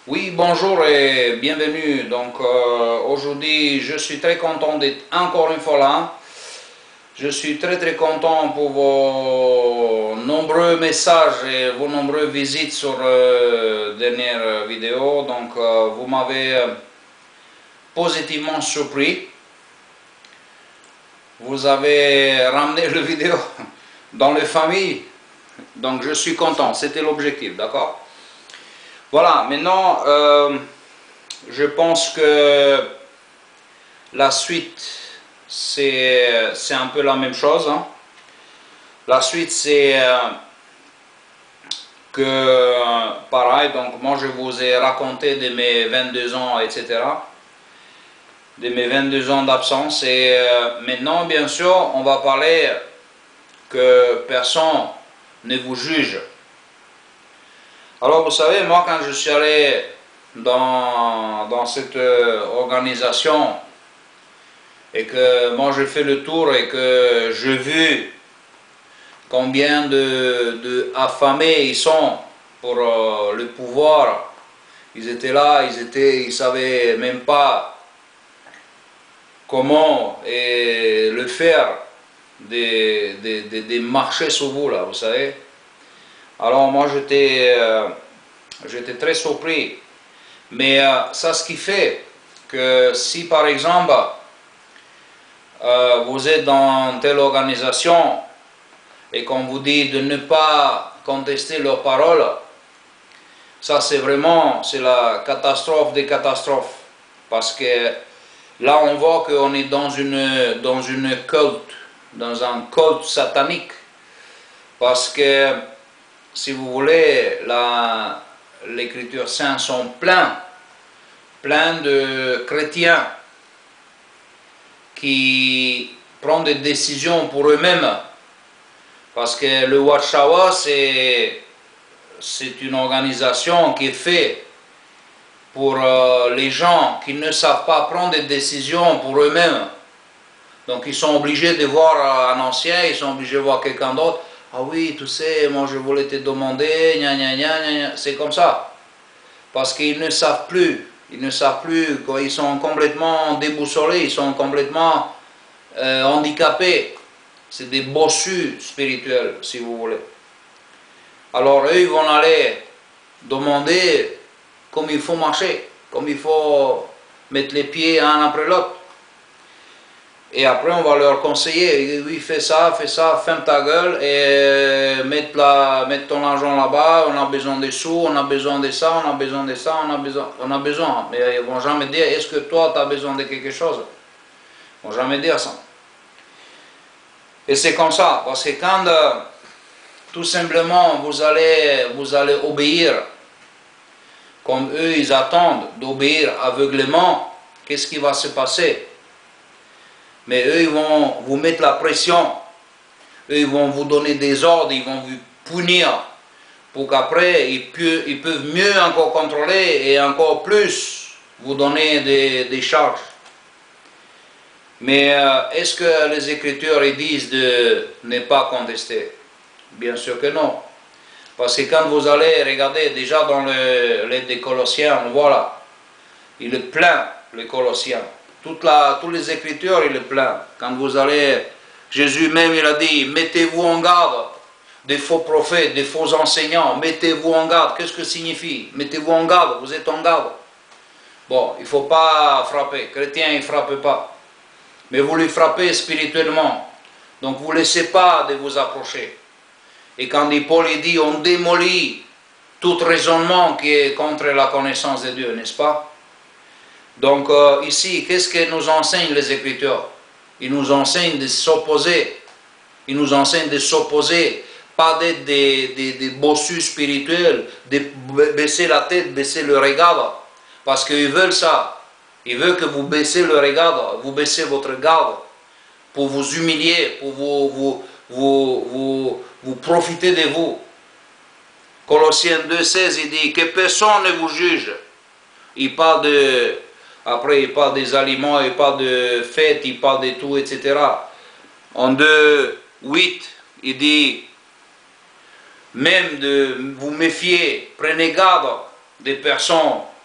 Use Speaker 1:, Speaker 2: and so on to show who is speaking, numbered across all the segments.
Speaker 1: Oui, bonjour et bienvenue. Donc aujourd'hui, je suis très content d'être encore une fois là. Je suis très content pour vos nombreux messages et vos nombreuses visites sur dernière vidéo. Donc vous m'avez positivement surpris. Vous avez ramené le vidéo dans les familles. Donc je suis content. C'était l'objectif, d'accord? Voilà, maintenant je pense que la suite, c'est un peu la même chose, hein. La suite, c'est pareil, donc moi je vous ai raconté de mes 22 ans, etc. De mes 22 ans d'absence. Et maintenant, bien sûr, on va parler que personne ne vous juge. Alors, vous savez, moi, quand je suis allé dans cette organisation, et que moi j'ai fait le tour et que j'ai vu combien de affamés ils sont pour le pouvoir. Ils étaient là, ils savaient même pas comment le faire, des marchés sur vous là, vous savez. Alors moi j'étais très surpris. Mais ça, ce qui fait que si par exemple vous êtes dans telle organisation et qu'on vous dit de ne pas contester leurs paroles, ça c'est la catastrophe des catastrophes. Parce que là on voit qu'on est dans une culte, dans un culte satanique. Parce que, si vous voulez, l'écriture sainte sont plein de chrétiens qui prennent des décisions pour eux-mêmes. Parce que le Warsawa, c'est une organisation qui est faite pour les gens qui ne savent pas prendre des décisions pour eux-mêmes. Donc ils sont obligés de voir un ancien, ils sont obligés de voir quelqu'un d'autre. Ah oui, tu sais, moi je voulais te demander, gna gna gna gna. C'est comme ça. Parce qu'ils ne savent plus. Ils ne savent plus, ils sont complètement déboussolés, ils sont complètement handicapés. C'est des bossus spirituels, si vous voulez. Alors eux, ils vont aller demander comme il faut marcher, comme il faut mettre les pieds un après l'autre. Et après, on va leur conseiller, oui, fais ça, ferme ta gueule et mets ton argent là-bas, on a besoin des sous, on a besoin de ça, on a besoin de ça, on a besoin. Mais ils ne vont jamais dire, est-ce que toi, tu as besoin de quelque chose? Ils ne vont jamais dire ça. Et c'est comme ça, parce que quand tout simplement vous allez obéir, comme eux ils attendent d'obéir aveuglément, qu'est-ce qui va se passer? Mais eux ils vont vous mettre la pression, eux ils vont vous donner des ordres, ils vont vous punir, pour qu'après ils peuvent mieux encore contrôler et encore plus vous donner des charges. Mais est-ce que les Écritures ils disent de ne pas contester? Bien sûr que non. Parce que quand vous allez regarder déjà dans les Colossiens, on voit là, il est plein, les Colossiens. Toutes les Écritures, il est plein. Quand vous allez, Jésus même, il a dit, mettez-vous en garde des faux prophètes, des faux enseignants, mettez-vous en garde. Qu'est-ce que signifie? Mettez-vous en garde, vous êtes en garde. Bon, il ne faut pas frapper. Chrétien, il ne frappe pas. Mais vous lui frappez spirituellement. Donc vous ne laissez pas de vous approcher. Et quand Paul dit, on démolit tout raisonnement qui est contre la connaissance de Dieu, n'est-ce pas? Donc ici, qu'est-ce que nous enseignent les Écritures? Ils nous enseignent de s'opposer. Ils nous enseignent de s'opposer, pas d'être des bossus spirituels, de baisser la tête, baisser le regard. Parce qu'ils veulent ça. Ils veulent que vous baissez le regard, vous baissez votre garde, pour vous humilier, pour vous profiter de vous. Colossiens 2,16, il dit que personne ne vous juge. Il parle après il parle des aliments, il parle de fêtes, il parle de tout, etc. En 2,8, il dit même de vous méfier, prenez garde des personnes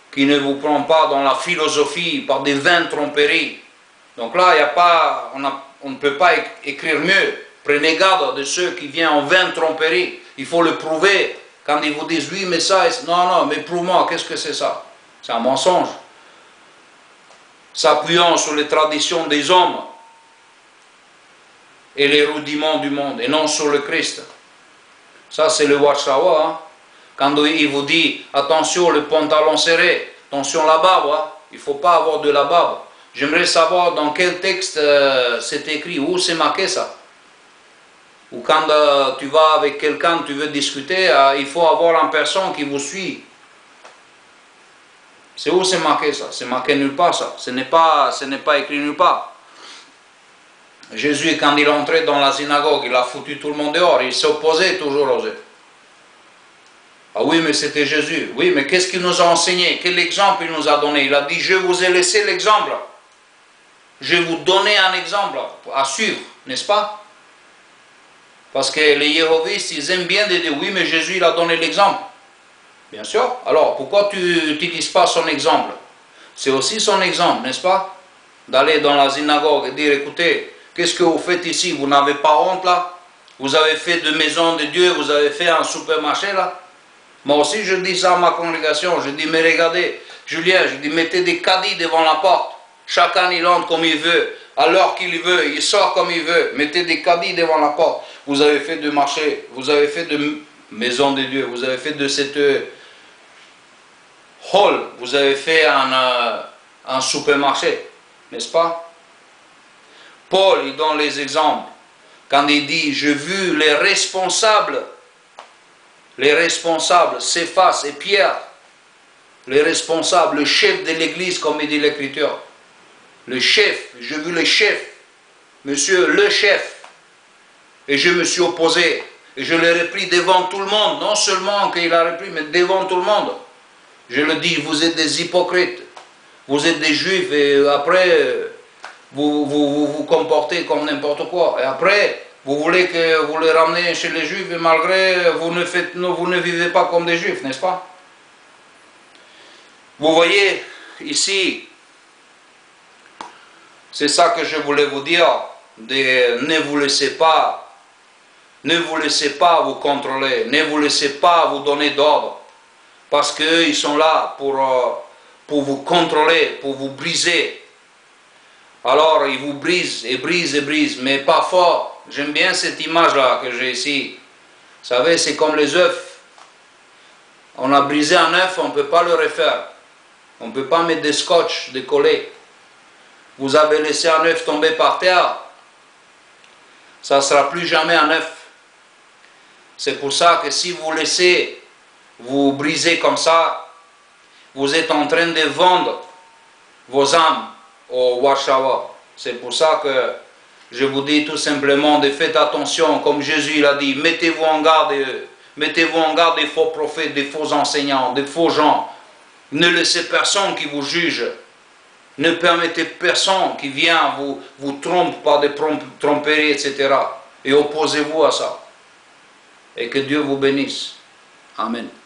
Speaker 1: qui ne vous prend pas dans la philosophie par des vaines tromperies. Donc là, il y a pas, on ne peut pas écrire mieux. Prenez garde de ceux qui viennent en vaine tromperie. Il faut le prouver. Quand ils vous disent, oui, mais ça, non, non, mais prouve-moi, qu'est-ce que c'est ça? C'est un mensonge. S'appuyant sur les traditions des hommes et les rudiments du monde, et non sur le Christ. Ça, c'est le Warsawa. Hein? Quand il vous dit, attention, le pantalon serré, attention la barbe, hein? Il ne faut pas avoir de la barbe. J'aimerais savoir dans quel texte c'est écrit, où c'est marqué ça. Ou quand tu vas avec quelqu'un, tu veux discuter, il faut avoir une personne qui vous suit. C'est où c'est marqué ça? C'est marqué nulle part ça. Ce n'est pas écrit nulle part. Jésus, quand il entrait dans la synagogue, il a foutu tout le monde dehors. Il s'opposait toujours aux autres. Ah oui, mais c'était Jésus. Oui, mais qu'est-ce qu'il nous a enseigné? Quel exemple il nous a donné? Il a dit, je vous ai laissé l'exemple. Je vais vous donner un exemple à suivre, n'est-ce pas? Parce que les Jéhovistes, ils aiment bien de dire, oui, mais Jésus, il a donné l'exemple. Bien sûr. Alors, pourquoi tu n'utilises pas son exemple? C'est aussi son exemple, n'est-ce pas? D'aller dans la synagogue et dire, écoutez, qu'est-ce que vous faites ici? Vous n'avez pas honte là? Vous avez fait de maison de Dieu, vous avez fait un supermarché là? Moi aussi, je dis ça à ma congrégation. Je dis, mais regardez, Julien, je dis, mettez des caddies devant la porte. Chacun, il entre comme il veut, à l'heure qu'il veut, il sort comme il veut. Mettez des caddies devant la porte. Vous avez fait de marché, vous avez fait de maison de Dieu, vous avez fait de cette hall, vous avez fait un supermarché, n'est-ce pas? Paul, il donne les exemples. Quand il dit, j'ai vu les responsables, Céphas et Pierre, les responsables, le chef de l'église, comme il dit l'Écriture. Le chef, j'ai vu le chef, monsieur le chef, et je me suis opposé, et je l'ai repris devant tout le monde, non seulement qu'il a repris, mais devant tout le monde. Je le dis, vous êtes des hypocrites, vous êtes des juifs, et après, vous comportez comme n'importe quoi, et après, vous voulez que vous les ramenez chez les juifs, et malgré, vous ne vivez pas comme des juifs, n'est-ce pas? Vous voyez, ici, c'est ça que je voulais vous dire, ne vous laissez pas vous contrôler, ne vous laissez pas vous donner d'ordre, parce qu'ils sont là pour vous contrôler, pour vous briser. Alors ils vous brisent et brisent et brisent, mais pas fort. J'aime bien cette image-là que j'ai ici. Vous savez, c'est comme les œufs. On a brisé un œuf, on ne peut pas le refaire. On ne peut pas mettre des scotch, des collets. Vous avez laissé un œuf tomber par terre, ça ne sera plus jamais un œuf. C'est pour ça que si vous laissez vous briser comme ça, vous êtes en train de vendre vos âmes au Warsawa. C'est pour ça que je vous dis tout simplement de faites attention, comme Jésus l'a dit, mettez-vous en garde des faux prophètes, des faux enseignants, des faux gens. Ne laissez personne qui vous juge. Ne permettez personne qui vient vous trompe par des tromperies, etc. Et opposez-vous à ça. Et que Dieu vous bénisse. Amen.